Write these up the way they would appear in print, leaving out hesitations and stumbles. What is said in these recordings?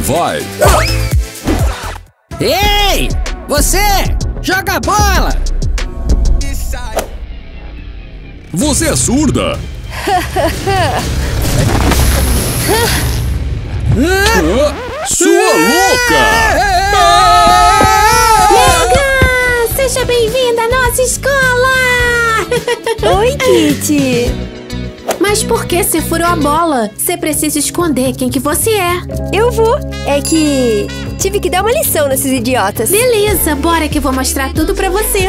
vai! Ei! Você! Joga a bola! Você é surda? Sua louca! Megan! Seja bem-vinda à nossa escola! Oi, Kitty! Mas por que você furou a bola? Você precisa esconder quem que você é. Eu vou. É que tive que dar uma lição nesses idiotas. Beleza, bora que eu vou mostrar tudo pra você.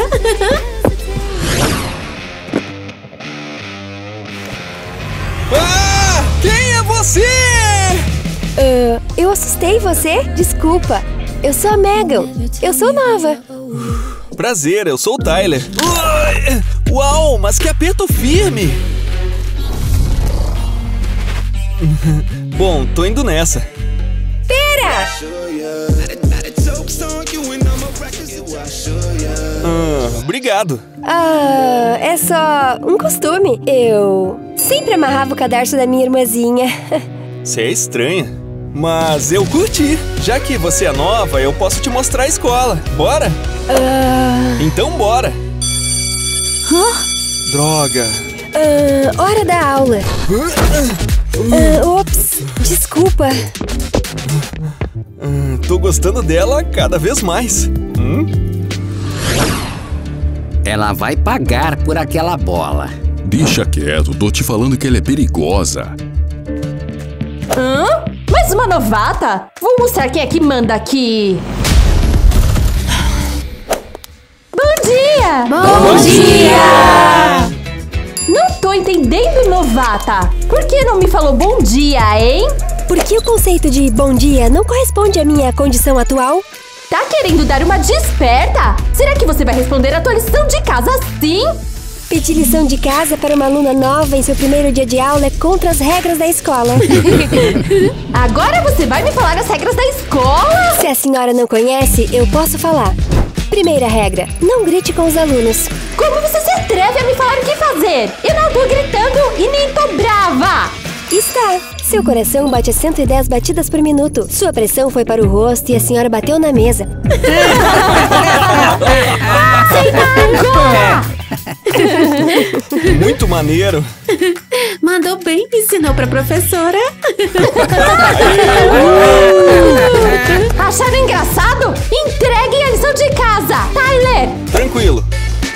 Ah! Quem é você? Eu assustei você? Desculpa. Eu sou a Megan. Eu sou nova. Prazer, eu sou o Tyler. Uau, mas que aperto firme! Bom, tô indo nessa. Pera! Obrigado. É só um costume. Eu sempre amarrava o cadarço da minha irmãzinha. Você é estranha. Mas eu curti. Já que você é nova, eu posso te mostrar a escola. Bora? Então bora. Droga. Hora da aula. Ops, desculpa. Tô gostando dela cada vez mais. Ela vai pagar por aquela bola. Deixa quieto, tô te falando que ela é perigosa. Mais uma novata? Vou mostrar quem é que manda aqui. Bom dia! Bom dia! Não tô entendendo, novata. Por que não me falou bom dia, hein? Por que o conceito de bom dia não corresponde à minha condição atual? Tá querendo dar uma desperta? Será que você vai responder a tua lição de casa assim? Pedir lição de casa para uma aluna nova em seu primeiro dia de aula é contra as regras da escola. Agora você vai me falar as regras da escola? Se a senhora não conhece, eu posso falar. Primeira regra, não grite com os alunos. Como você se atreve a me falar o que fazer? Eu não tô gritando e nem tô brava! Está. Seu coração bate a 110 batidas por minuto. Sua pressão foi para o rosto e a senhora bateu na mesa. Muito maneiro. Mandou bem, ensinou pra professora. Acharam engraçado? Entreguem a lição de casa! Tyler! Tranquilo.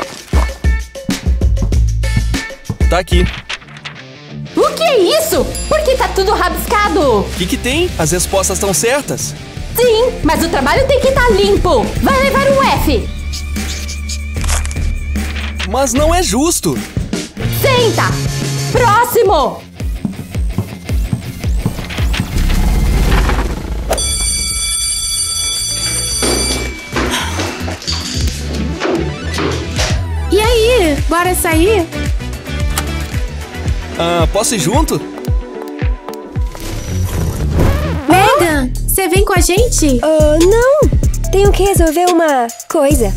Tá aqui. O que é isso? Por que tá tudo rabiscado? O que tem? As respostas estão certas? Sim, mas o trabalho tem que estar limpo. Vai levar um F. Mas não é justo. Senta! Próximo! E aí, bora sair? Posso ir junto? Megan, você vem com a gente? Não. Tenho que resolver uma coisa.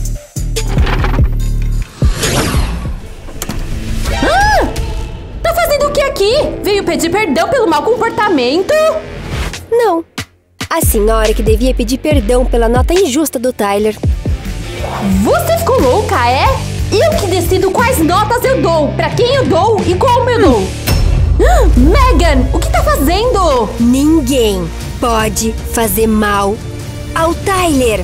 Tá fazendo o que aqui? Veio pedir perdão pelo mau comportamento? Não. A senhora que devia pedir perdão pela nota injusta do Tyler. Você ficou louca, é? Eu que decido quais notas eu dou, pra quem eu dou e como eu dou. Megan, o que tá fazendo? Ninguém pode fazer mal ao Tyler.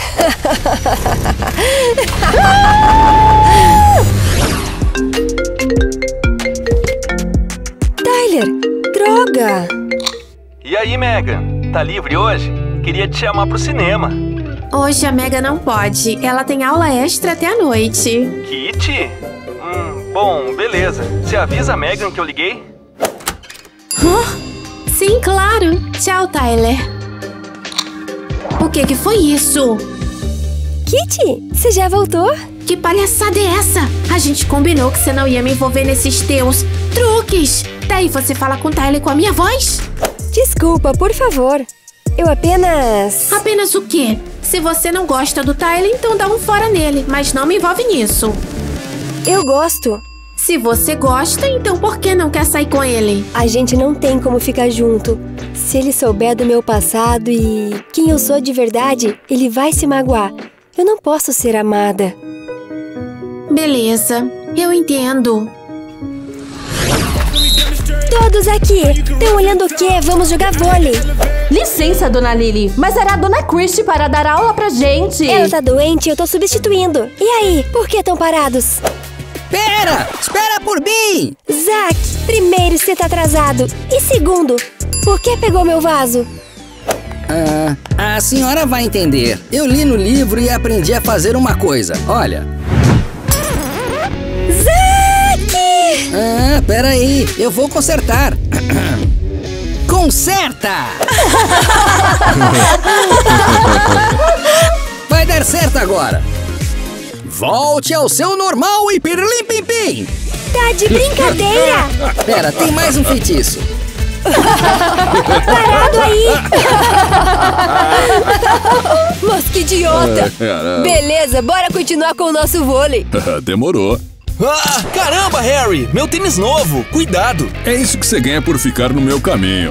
Tyler, droga! E aí, Megan? Tá livre hoje? Queria te chamar pro cinema. Hoje a Megan não pode. Ela tem aula extra até a noite. Kitty? Bom, beleza. Você avisa a Megan que eu liguei? Sim, claro. Tchau, Tyler. O que foi isso? Kitty, você já voltou? Que palhaçada é essa? A gente combinou que você não ia me envolver nesses teus truques. Daí você fala com o Tyler com a minha voz? Desculpa, por favor. Eu apenas... Apenas o quê? Se você não gosta do Tyler, então dá um fora nele. Mas não me envolve nisso. Eu gosto. Se você gosta, então por que não quer sair com ele? A gente não tem como ficar junto. Se ele souber do meu passado e quem eu sou de verdade, ele vai se magoar. Eu não posso ser amada. Beleza, eu entendo. Todos aqui! Estão olhando o quê? Vamos jogar vôlei! Licença, dona Lily, mas era a dona Christie para dar aula pra gente. Ela tá doente e eu tô substituindo. E aí, por que estão parados? Espera por mim! Zack, primeiro, você tá atrasado. E segundo, por que pegou meu vaso? A senhora vai entender. Eu li no livro e aprendi a fazer uma coisa. Olha. Zack! Peraí. Eu vou consertar. Conserta! Vai dar certo agora. Volte ao seu normal e pirlim-pim-pim! Tá de brincadeira! Pera, tem mais um feitiço. Parado aí! Mas que idiota! Beleza, bora continuar com o nosso vôlei. Demorou. Ah, caramba, Harry! Meu tênis novo! Cuidado! É isso que você ganha por ficar no meu caminho.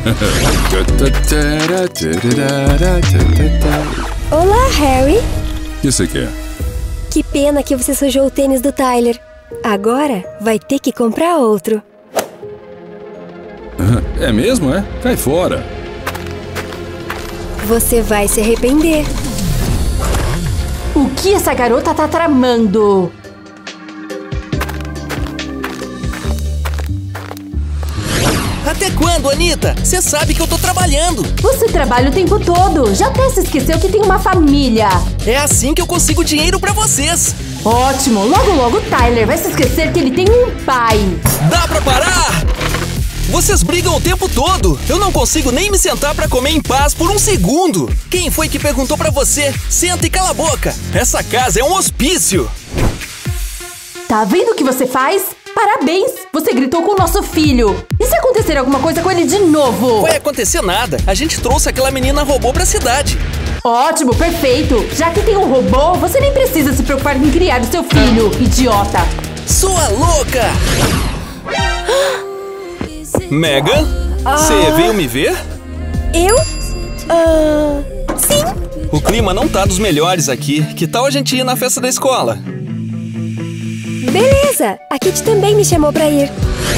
Olá, Harry. O que você quer? Que pena que você sujou o tênis do Tyler. Agora vai ter que comprar outro. É mesmo, é? Cai fora. Você vai se arrepender. O que essa garota tá tramando? Até quando, Anitta? Você sabe que eu tô trabalhando. Você trabalha o tempo todo. Já até se esqueceu que tem uma família. É assim que eu consigo dinheiro pra vocês. Ótimo. Logo, logo, Tyler vai se esquecer que ele tem um pai. Dá pra parar? Vocês brigam o tempo todo. Eu não consigo nem me sentar pra comer em paz por um segundo. Quem foi que perguntou pra você? Senta e cala a boca. Essa casa é um hospício. Tá vendo o que você faz? Parabéns! Você gritou com o nosso filho. E se acontecer alguma coisa com ele de novo? Vai acontecer nada. A gente trouxe aquela menina robô pra cidade. Ótimo, perfeito. Já que tem um robô, você nem precisa se preocupar em criar o seu filho, idiota. Sua louca! Megan, você veio me ver? Eu? Sim. O clima não tá dos melhores aqui. Que tal a gente ir na festa da escola? Beleza, a Kitty também me chamou pra ir.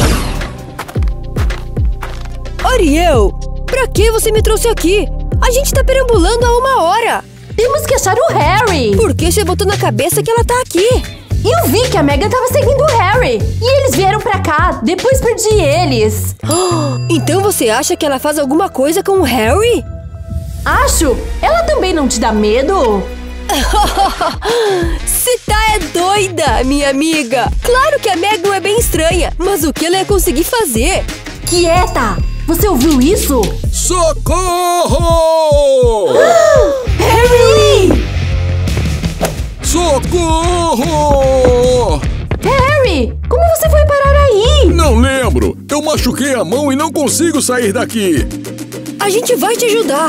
Ariel, pra que você me trouxe aqui? A gente tá perambulando há 1 hora. Temos que achar o Harry. Por que você botou na cabeça que ela tá aqui? Eu vi que a Megan tava seguindo o Harry. E eles vieram pra cá, depois perdi eles. Então você acha que ela faz alguma coisa com o Harry? Acho. Ela também não te dá medo? Você tá doida, minha amiga. Claro que a Megan é bem estranha, mas o que ela ia conseguir fazer? Quieta! Você ouviu isso? Socorro! Harry! Socorro! Harry! Como você foi parar aí? Não lembro. Eu machuquei a mão e não consigo sair daqui. A gente vai te ajudar.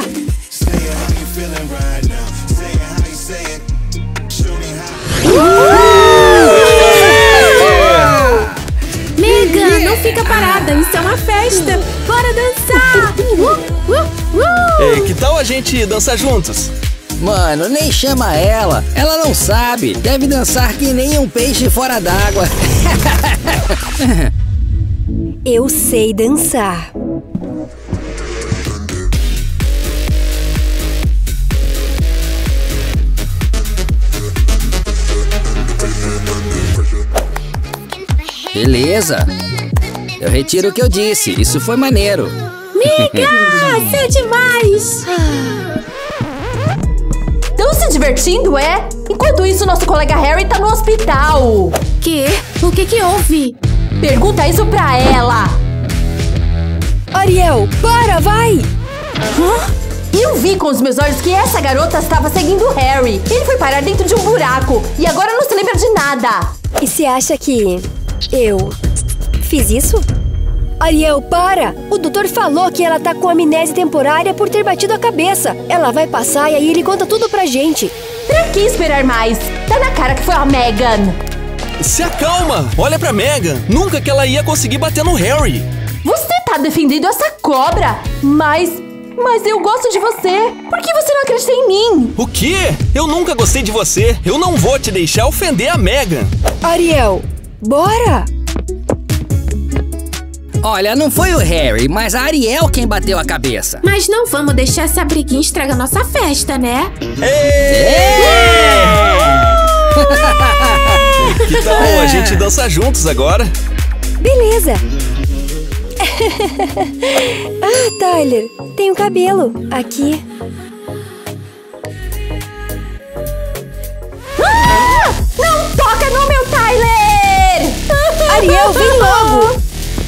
Megan, não fica parada, isso é uma festa. Bora dançar! Ei, que tal a gente dançar juntos? Mano, nem chama ela. Ela não sabe. Deve dançar que nem um peixe fora d'água. Eu sei dançar. Beleza. Eu retiro o que eu disse. Isso foi maneiro. Miga, você é demais. Estão se divertindo, é? Enquanto isso, nosso colega Harry tá no hospital. Quê? O que houve? Pergunta isso pra ela. Ariel, para, vai! Eu vi com os meus olhos que essa garota estava seguindo o Harry. Ele foi parar dentro de um buraco e agora não se lembra de nada. E você acha que eu fiz isso? Ariel, para! O doutor falou que ela tá com amnésia temporária por ter batido a cabeça. Ela vai passar e aí ele conta tudo pra gente. Pra que esperar mais? Tá na cara que foi a Megan. Se acalma! Olha pra Megan! Nunca que ela ia conseguir bater no Harry! Você tá defendendo essa cobra, mas eu gosto de você. Por que você não acredita em mim? O quê? Eu nunca gostei de você. Eu não vou te deixar ofender a Megan. Ariel, bora! Olha, não foi o Harry, mas a Ariel quem bateu a cabeça. Mas não vamos deixar essa briguinha estragar nossa festa, né? Que tal a gente dançar juntos agora? Beleza! Ah, Tyler, tem um cabelo aqui. Ah! Não toca no meu Tyler! Ariel, vem logo!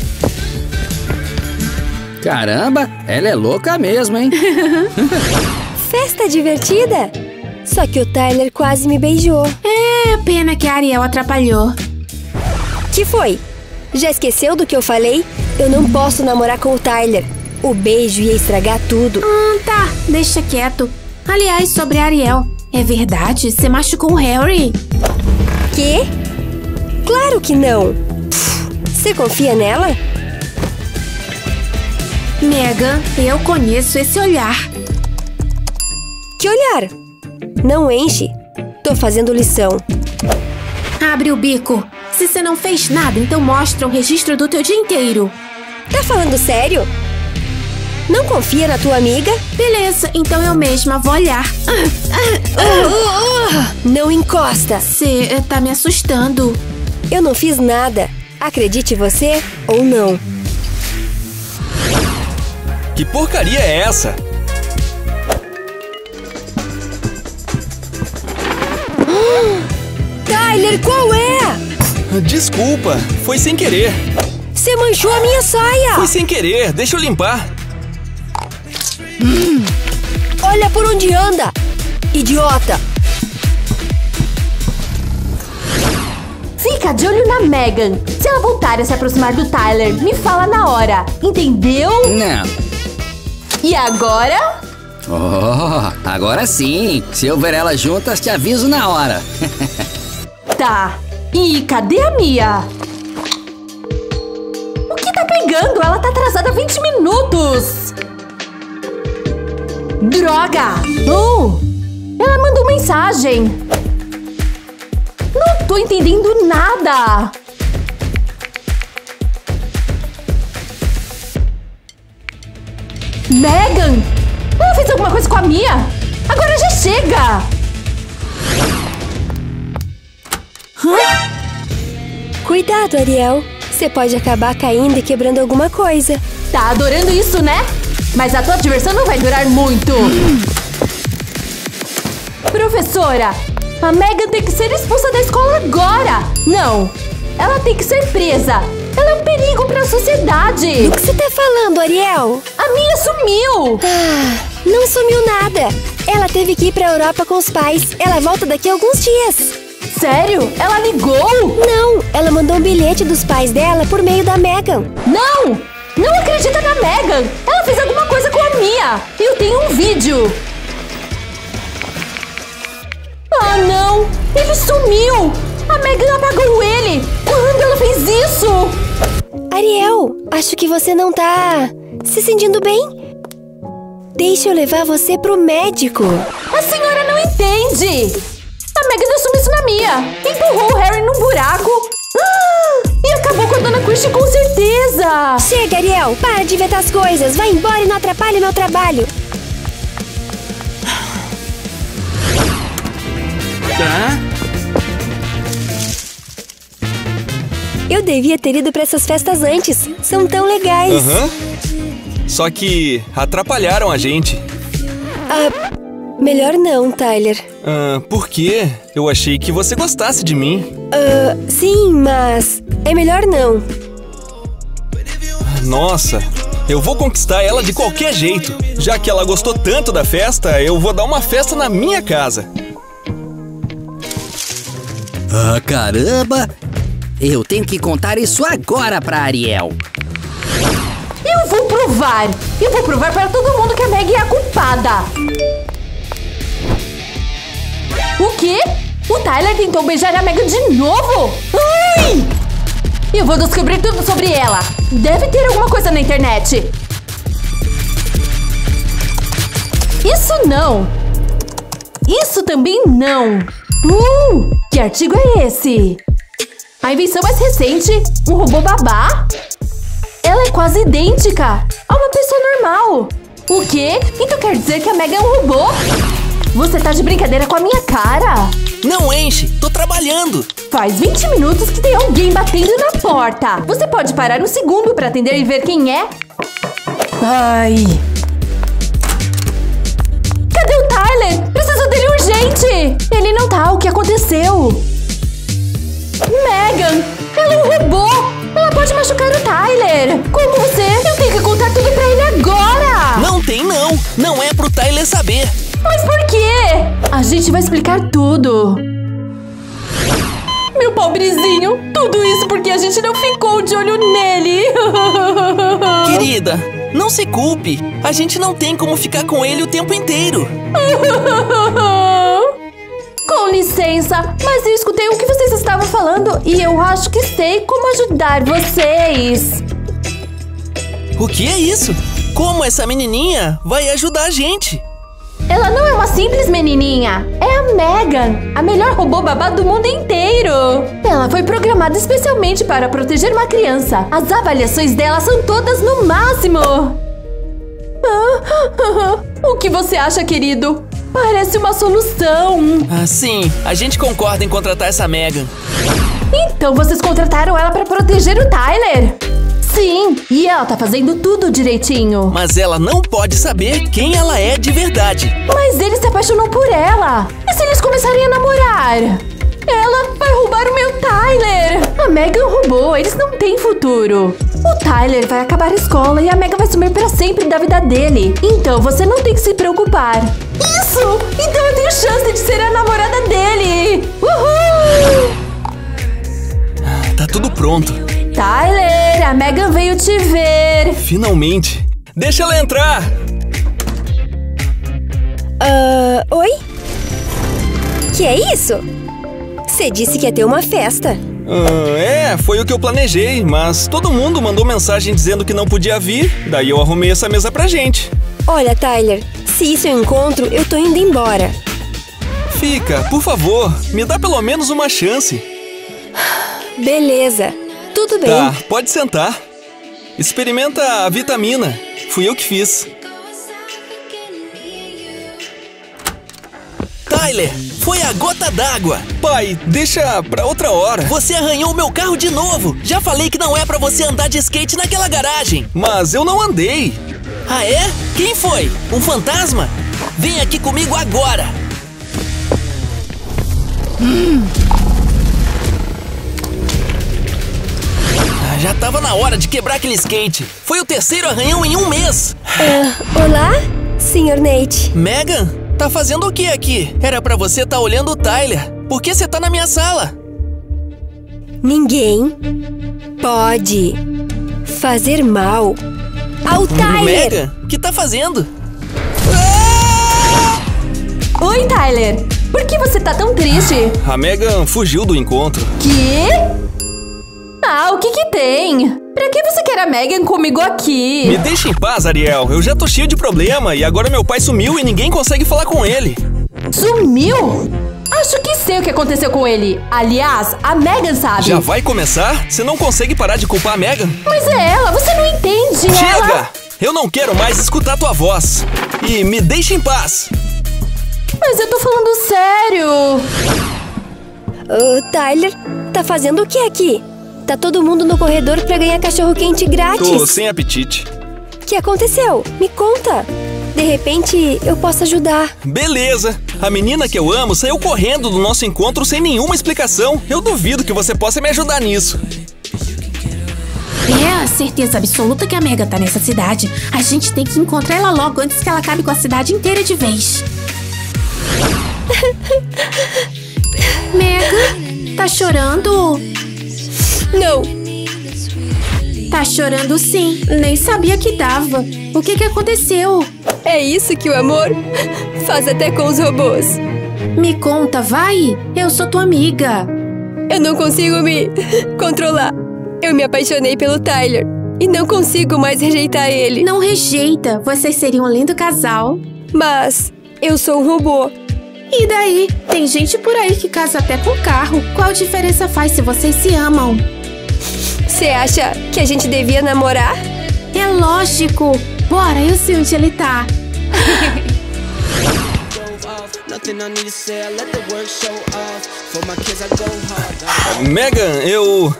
Caramba, ela é louca mesmo, hein? Festa divertida? Só que o Tyler quase me beijou. É, pena que a Ariel atrapalhou. Que foi? Já esqueceu do que eu falei? Eu não posso namorar com o Tyler. O beijo ia estragar tudo. Tá, deixa quieto. Aliás, sobre a Ariel, é verdade? Você machucou o Harry? Quê? Claro que não. Você confia nela? Megan, eu conheço esse olhar. Que olhar? Não enche. Tô fazendo lição. Abre o bico. Se você não fez nada, então mostra o registro do teu dia inteiro. Tá falando sério? Não confia na tua amiga? Beleza, então eu mesma vou olhar. Não encosta. Você tá me assustando. Eu não fiz nada. Acredite você ou não. Que porcaria é essa? Tyler, qual é? Desculpa, foi sem querer. Você manchou a minha saia. Foi sem querer, deixa eu limpar. Olha por onde anda, idiota. Fica de olho na Megan. Se ela voltar a se aproximar do Tyler, me fala na hora. Entendeu? Não. E agora? Oh, agora sim. Se eu ver elas juntas, te aviso na hora. Tá. E cadê a Mia? O que tá pegando? Ela tá atrasada 20 minutos. Droga! Ela mandou mensagem. Não tô entendendo nada. Megan! Ela fez alguma coisa com a Mia? Agora já chega! Cuidado, Ariel. Você pode acabar caindo e quebrando alguma coisa. Tá adorando isso, né? Mas a tua diversão não vai durar muito. Professora, a Megan tem que ser expulsa da escola agora. Não, ela tem que ser presa. Ela é um perigo para a sociedade. O que você tá falando, Ariel? A Mia sumiu. Não sumiu nada. Ela teve que ir pra Europa com os pais. Ela volta daqui a alguns dias. Sério? Ela ligou? Não, ela mandou um bilhete dos pais dela por meio da Megan. Não! Não acredita na Megan! Ela fez alguma coisa com a Mia! Eu tenho um vídeo! Ah, não! Ele sumiu! A Megan apagou ele! Quando ela fez isso? Ariel, acho que você não tá se sentindo bem. Deixa eu levar você pro médico. A senhora não entende! A Megan deu sumiço na Mia! Empurrou o Harry num buraco! E acabou com a Dona Christie com certeza! Chega, Ariel! Para de inventar as coisas! Vai embora e não atrapalhe meu trabalho! Eu devia ter ido pra essas festas antes. São tão legais. Só que atrapalharam a gente. Melhor não, Tyler. Por quê? Eu achei que você gostasse de mim. Sim, mas é melhor não. Nossa, eu vou conquistar ela de qualquer jeito. Já que ela gostou tanto da festa, eu vou dar uma festa na minha casa. Ah, caramba! Eu tenho que contar isso agora pra Ariel. Eu vou provar! Eu vou provar para todo mundo que a Meg é a culpada! O quê? O Tyler tentou beijar a Megan de novo! Ai! Eu vou descobrir tudo sobre ela. Deve ter alguma coisa na internet. Isso não! Isso também não! Que artigo é esse? A invenção mais recente? Um robô babá? Ela é quase idêntica a uma pessoa normal. O quê? Então quer dizer que a Megan é um robô? Você tá de brincadeira com a minha cara? Não enche, tô trabalhando. Faz 20 minutos que tem alguém batendo na porta. Você pode parar um segundo pra atender e ver quem é? Ai... Cadê o Tyler? Preciso dele urgente! Ele não tá, o que aconteceu? Megan! Ela é um robô! Ela pode machucar o Tyler! Como você? Eu tenho que contar tudo pra ele agora! Não tem não! Não é pro Tyler saber! Mas por quê? A gente vai explicar tudo! Meu pobrezinho! Tudo isso porque a gente não ficou de olho nele! Querida, não se culpe! A gente não tem como ficar com ele o tempo inteiro! Com licença, mas eu escutei o que vocês estavam falando e eu acho que sei como ajudar vocês. O que é isso? Como essa menininha vai ajudar a gente? Ela não é uma simples menininha. É a Megan, a melhor robô babá do mundo inteiro. Ela foi programada especialmente para proteger uma criança. As avaliações dela são todas no máximo. O que você acha, querido? Parece uma solução. Ah, sim, a gente concorda em contratar essa Megan. Então vocês contrataram ela para proteger o Tyler? Sim, e ela tá fazendo tudo direitinho. Mas ela não pode saber quem ela é de verdade. Mas ele se apaixonou por ela. E se eles começarem a namorar? Ela vai roubar o meu Tyler. A Megan roubou, eles não têm futuro. O Tyler vai acabar a escola e a Megan vai sumir pra sempre da vida dele. Então você não tem que se preocupar. Isso! Então eu tenho chance de ser a namorada dele! Uhul! Tá tudo pronto. Tyler, a Megan veio te ver. Finalmente. Deixa ela entrar. Oi? Que é isso? Você disse que ia ter uma festa. Foi o que eu planejei, mas todo mundo mandou mensagem dizendo que não podia vir, daí eu arrumei essa mesa pra gente. Olha, Tyler, se isso é um encontro, eu tô indo embora. Fica, por favor, me dá pelo menos uma chance. Beleza, tudo bem. Tá, pode sentar. Experimenta a vitamina, fui eu que fiz. Tyler, foi a gota d'água. Pai, deixa pra outra hora. Você arranhou o meu carro de novo. Já falei que não é pra você andar de skate naquela garagem. Mas eu não andei. Ah, é? Quem foi? Um fantasma? Vem aqui comigo agora. Já tava na hora de quebrar aquele skate. Foi o terceiro arranhão em um mês. Olá, Sr. Nate. Megan, tá fazendo o que aqui? Era pra você tá olhando o Tyler. Por que você tá na minha sala? Ninguém pode fazer mal ao Tyler. Megan, o que tá fazendo? Oi, Tyler. Por que você tá tão triste? A Megan fugiu do encontro. Quê? Ah, o que tem? Pra que você quer a Megan comigo aqui? Me deixa em paz, Ariel. Eu já tô cheio de problema e agora meu pai sumiu e ninguém consegue falar com ele. Sumiu? Acho que sei o que aconteceu com ele. Aliás, a Megan sabe. Já vai começar? Você não consegue parar de culpar a Megan? Mas é ela, você não entende. Chega! Ela... Eu não quero mais escutar tua voz. E me deixa em paz. Mas eu tô falando sério. Tyler, tá fazendo o que aqui? Tá todo mundo no corredor pra ganhar cachorro-quente grátis. Tô sem apetite. O que aconteceu? Me conta. De repente, eu posso ajudar. Beleza. A menina que eu amo saiu correndo do nosso encontro sem nenhuma explicação. Eu duvido que você possa me ajudar nisso. É a certeza absoluta que a Megan tá nessa cidade. A gente tem que encontrar ela logo antes que ela acabe com a cidade inteira de vez. Megan, tá chorando? Não. Tá chorando sim. Nem sabia que dava. O que aconteceu? É isso que o amor faz até com os robôs. Me conta, vai! Eu sou tua amiga. Eu não consigo me controlar. Eu me apaixonei pelo Tyler e não consigo mais rejeitar ele. Não rejeita, vocês seriam um lindo casal. Mas eu sou um robô. E daí? Tem gente por aí que casa até com carro. Qual diferença faz se vocês se amam? Você acha que a gente devia namorar? É lógico! Bora, eu sei onde ele tá. Megan, eu...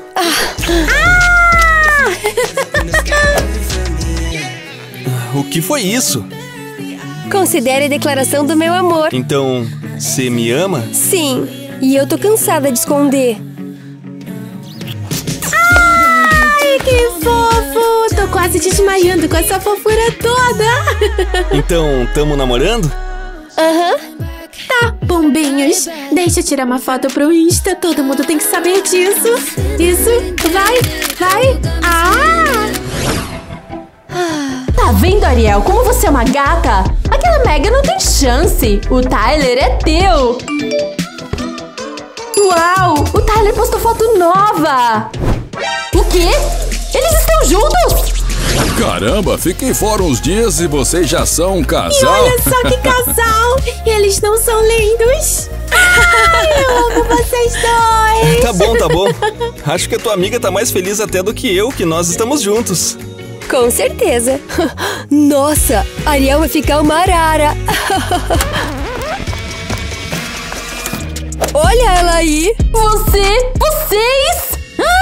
O que foi isso? Considere a declaração do meu amor. Então, você me ama? Sim, e eu tô cansada de esconder. Ai, que fofo! Tô quase desmaiando com essa fofura toda. Então, tamo namorando? Aham. Tá, bombinhos. Deixa eu tirar uma foto pro Insta. Todo mundo tem que saber disso. Isso, vai. Tá vendo, Ariel? Como você é uma gata? Aquela Megan não tem chance. O Tyler é teu. Uau! O Tyler postou foto nova. O quê? Eles estão juntos? Caramba, fiquei fora uns dias e vocês já são um E casal. olha só que casal. Eles não são lindos? Ai, eu amo vocês dois. Tá bom. Acho que a tua amiga tá mais feliz até do que eu, que nós estamos juntos. Com certeza. Nossa, Ariel vai ficar uma arara. Olha ela aí. Vocês?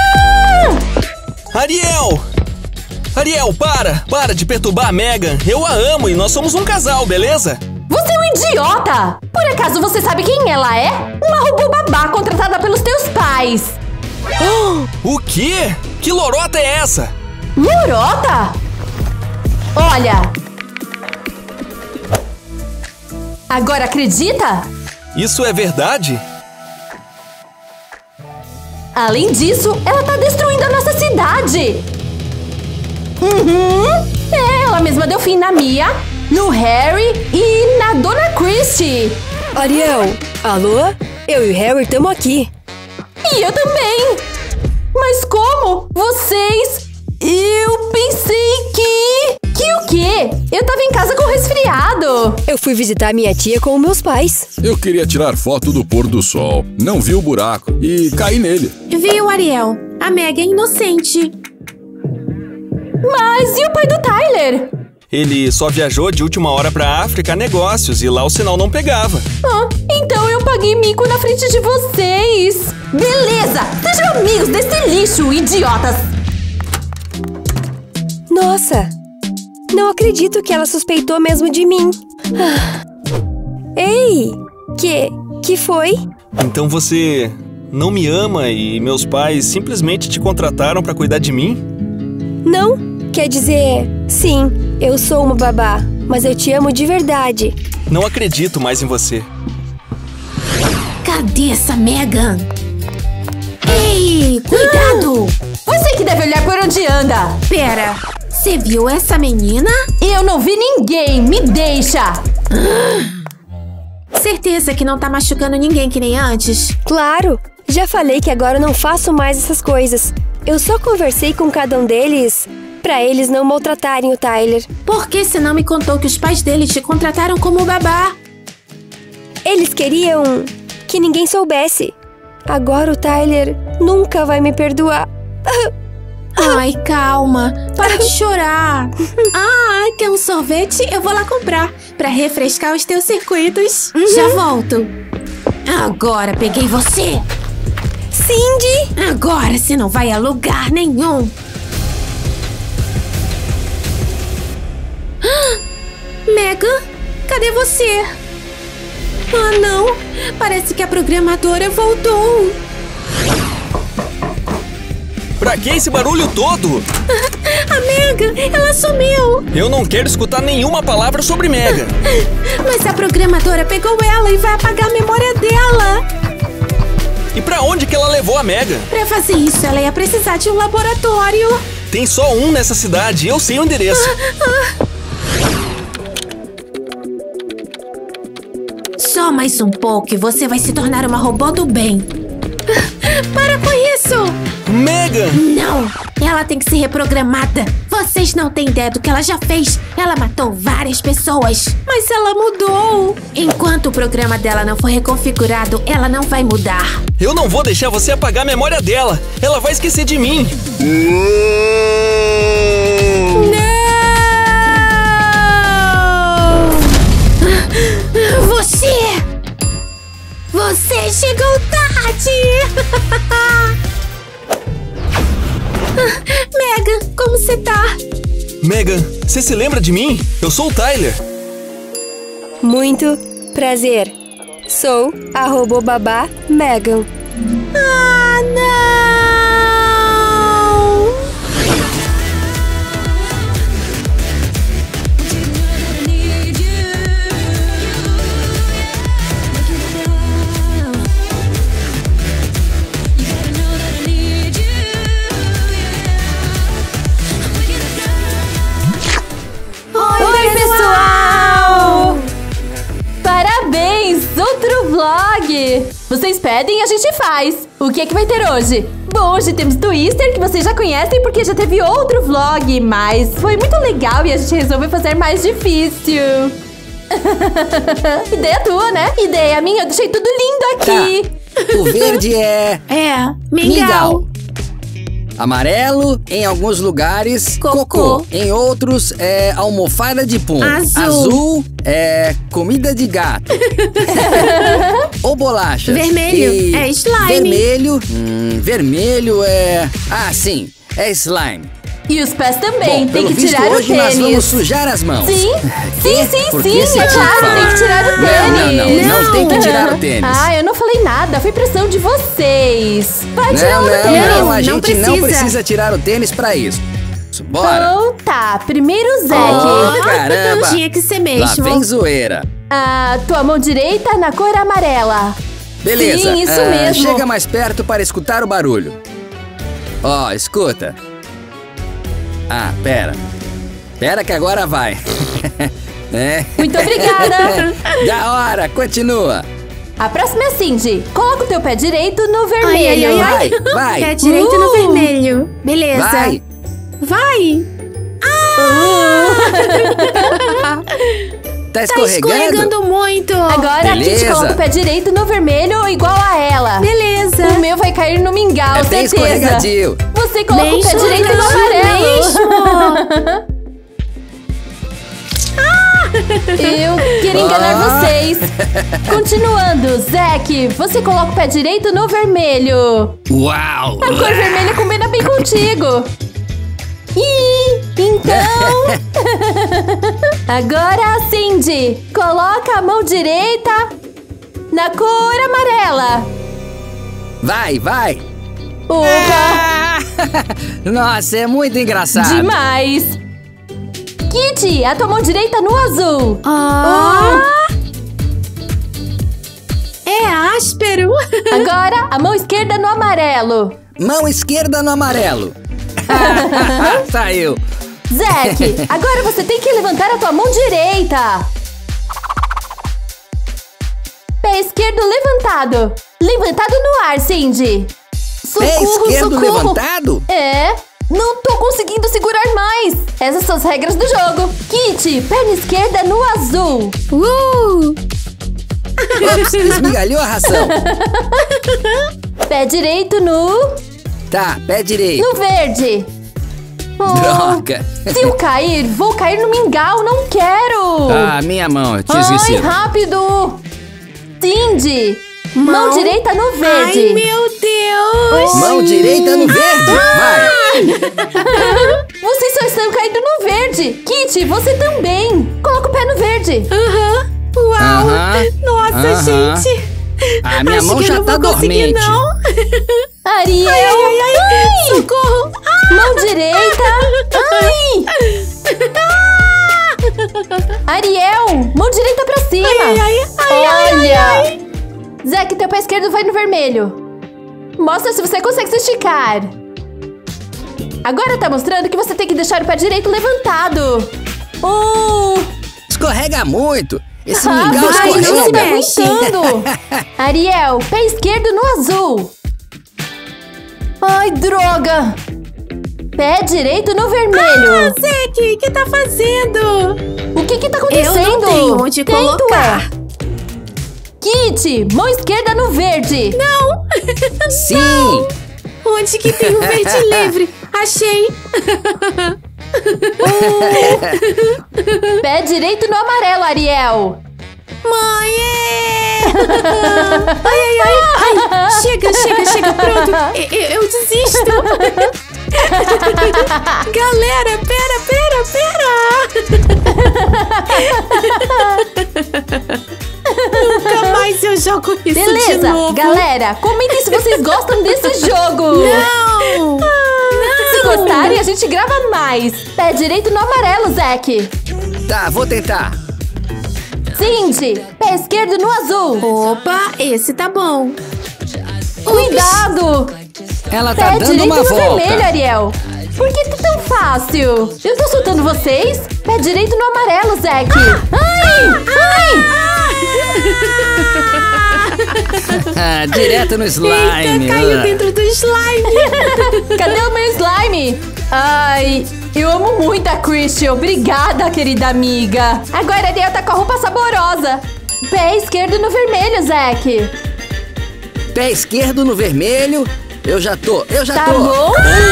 Ariel, para de perturbar a Megan. Eu a amo e nós somos um casal, beleza? Você é um idiota! Por acaso você sabe quem ela é? Uma robô babá contratada pelos teus pais. O quê? Que lorota é essa? Lorota? Olha! Agora acredita? Isso é verdade? Além disso, ela tá destruindo a nossa cidade! Ela mesma deu fim na Mia, no Harry e na Dona Christie! Ariel, alô? Eu e o Harry estamos aqui. E eu também! Mas como? Vocês... Eu pensei que... Que o quê? Eu tava em casa com resfriado! Eu fui visitar minha tia com meus pais. Eu queria tirar foto do pôr do sol. Não vi o buraco e caí nele. Viu, Ariel? A Meg é inocente. Mas e o pai do Tyler? Ele só viajou de última hora pra África a negócios e lá o sinal não pegava. Então eu paguei mico na frente de vocês! Beleza! Sejam amigos desse lixo, idiotas! Nossa, não acredito que ela suspeitou mesmo de mim. Ei, que foi? Então você não me ama e meus pais simplesmente te contrataram pra cuidar de mim? Não, quer dizer, sim, eu sou uma babá, mas eu te amo de verdade. Não acredito mais em você. Cadê essa Megan? Ei, cuidado! Você que deve olhar por onde anda! Pera, você viu essa menina? Eu não vi ninguém! Me deixa! Certeza que não tá machucando ninguém que nem antes? Claro, já falei que agora não faço mais essas coisas. Eu só conversei com cada um deles pra eles não maltratarem o Tyler. Por que você não me contou que os pais dele te contrataram como babá? Eles queriam que ninguém soubesse. Agora o Tyler nunca vai me perdoar. Ai, calma. Para de chorar. Quer um sorvete? Eu vou lá comprar pra refrescar os teus circuitos. Já volto. Agora peguei você. Cindy! Agora você não vai a lugar nenhum. Megan, cadê você? Não. Parece que a programadora voltou. Pra que esse barulho todo? A Megan, ela sumiu. Eu não quero escutar nenhuma palavra sobre Megan. Mas a programadora pegou ela e vai apagar a memória dela. E pra onde que ela levou a Megan? Pra fazer isso, ela ia precisar de um laboratório. Tem só um nessa cidade, eu sei o endereço. Só mais um pouco e você vai se tornar uma robô do bem. Para com isso! Megan! Não! Ela tem que ser reprogramada. Vocês não têm ideia do que ela já fez. Ela matou várias pessoas. Mas ela mudou. Enquanto o programa dela não for reconfigurado, ela não vai mudar. Eu não vou deixar você apagar a memória dela. Ela vai esquecer de mim. Não! Você chegou tarde! Megan, como você tá? Megan, você se lembra de mim? Eu sou o Tyler. Muito prazer. Sou a robô babá Megan. Ah, não! Oi, pessoal! Parabéns! Outro vlog! Vocês pedem e a gente faz. O que é que vai ter hoje? Bom, hoje temos Twister, que vocês já conhecem porque já teve outro vlog, mas foi muito legal e a gente resolveu fazer mais difícil. Ideia tua, né? Ideia minha, eu deixei tudo lindo aqui. Tá. O verde é... Mingau. Amarelo, em alguns lugares, cocô. Em outros, é almofada de pum. Azul é comida de gato. Ou bolachas. Vermelho é slime. Vermelho é... Ah, sim, é slime. E os pés também, Bom, tem que pelo visto, tirar o hoje nós vamos tênis. sujar as mãos. Sim, Por que você é tinha que claro, falar? tem que tirar o tênis. Não tem que tirar o tênis. Ah, eu não falei nada, foi pressão de vocês. Vai tirar o tênis. Não, a gente não precisa tirar o tênis pra isso. Bora. Então tá, primeiro Zack. Oh, caramba. Tinha que ser mesmo. Lá vem zoeira. A tua mão direita na cor amarela. Beleza. Sim, isso mesmo. Chega mais perto para escutar o barulho. Ó, escuta. Ah, pera. Pera que agora vai. Muito obrigada. Da hora, continua. A próxima é Cindy. Coloca o teu pé direito no vermelho. Vai. Pé direito no vermelho. Beleza. Vai. Tá Tá escorregando? escorregando muito. Agora a gente coloca o pé direito no vermelho igual a ela. Beleza. O meu vai cair no mingau, É bem certeza. escorregadio. Você coloca Bem o pé direito no amarelo. mesmo. Eu queria enganar vocês. Continuando, Zack, você coloca o pé direito no vermelho. Uau! A cor vermelha combina bem contigo. Então... Agora, Cindy, coloca a mão direita na cor amarela. Vai. Opa! Nossa, é muito engraçado. Demais! Kitty, a tua mão direita no azul. É áspero. Agora, a mão esquerda no amarelo. Mão esquerda no amarelo. Saiu. Zack, agora você tem que levantar a tua mão direita. Pé esquerdo levantado. Levantado no ar, Cindy. Pé esquerdo levantado? É. Não tô conseguindo segurar mais. Essas são as regras do jogo. Kitty, perna esquerda no azul. Ops, esmigalhou a ração. Pé direito no... Tá, pé direito. no verde. Droga. Se eu cair, vou cair no mingau. Não quero. Ah, minha mão, eu tinha Ai, esquecido. rápido. Cindy, mão direita no verde. Ai, meu Deus. Mão direita no verde. Vai. Vocês só estão caindo no verde. Kitty, você também. Coloca o pé no verde. Uau. Nossa, Aham. gente. A minha Acho mão que já eu não tá vou conseguir, dormente. não. Ariel. Ai. Socorro. Mão direita. Ai. Ariel, mão direita pra cima. Olha. Zack, teu pé esquerdo vai no vermelho. Mostra se você consegue se esticar. Agora tá mostrando que você tem que deixar o pé direito levantado. Escorrega muito. Esse mingau Não se escorrega. perguntando. Ariel, pé esquerdo no azul. Ai, droga. Pé direito no vermelho. Zeke, o que tá fazendo? O que tá Eu acontecendo? não tenho onde Quem tu colocar. é? Kitty, mão esquerda no verde. Sim! Onde que tem o verde livre? Achei. Pé direito no amarelo, Ariel. Mãe! Ai, chega, pronto. Eu desisto. Galera, pera. Nunca mais eu jogo isso de Beleza, novo. galera, comentem se vocês gostam desse jogo. Não! Se gostarem, a gente grava mais. Pé direito no amarelo, Zack. Tá, vou tentar. Cindy, pé esquerdo no azul. Opa, esse tá bom. Cuidado. Ela tá Pé dando direito uma no volta. vermelho, Ariel. Por que tá tão fácil? Eu tô soltando vocês. Pé direito no amarelo, Zack. Ah, direto no slime. Eita, caiu dentro do slime. Cadê o meu slime? Ai, eu amo muito a Christian. Obrigada, querida amiga. Agora a Ariel tá com a roupa saborosa. Pé esquerdo no vermelho, Zack. Pé esquerdo no vermelho. Eu já tô. Tá bom?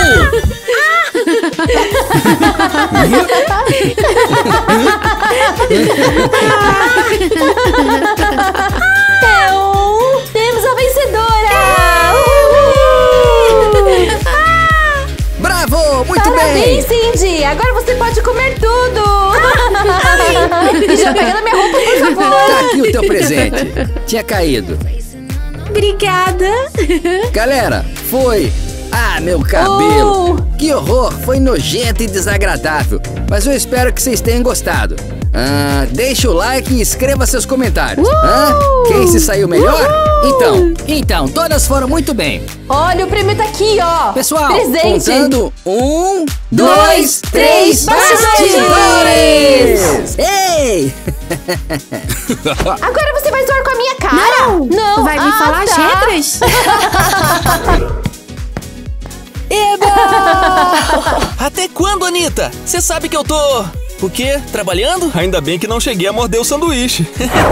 Temos a vencedora! Bravo! Muito Parabéns, bem! Cindy! Agora você pode comer tudo! E já pega na minha roupa, por favor! Tá aqui o teu presente. Tinha caído. Obrigada. Galera, foi. Ah, meu cabelo. Que horror, foi nojento e desagradável. Mas eu espero que vocês tenham gostado. Deixa o like e escreva seus comentários. Quem se saiu melhor? Então, todas foram muito bem. Olha, o prêmio tá aqui, ó! Pessoal, presente! contando 1, 2, 3, bastidores! Ei! Agora você vai zoar com a minha cara? Não! Vai me falar as regras? Até quando, Anitta? Você sabe que eu tô... O quê? Trabalhando? Ainda bem que não cheguei a morder o sanduíche.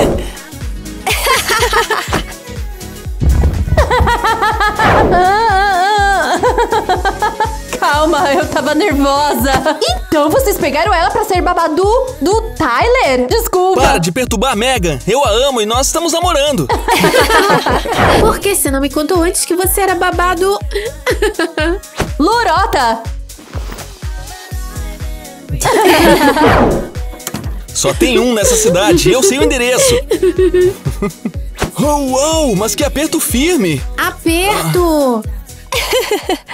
Calma, eu tava nervosa. Então vocês pegaram ela pra ser babado do Tyler? Desculpa. Para de perturbar a Megan. Eu a amo e nós estamos namorando. Por que você não me contou antes que você era babado? Lorota! Só tem um nessa cidade e eu sei o endereço. Oh, uau, mas que aperto firme. Aperto!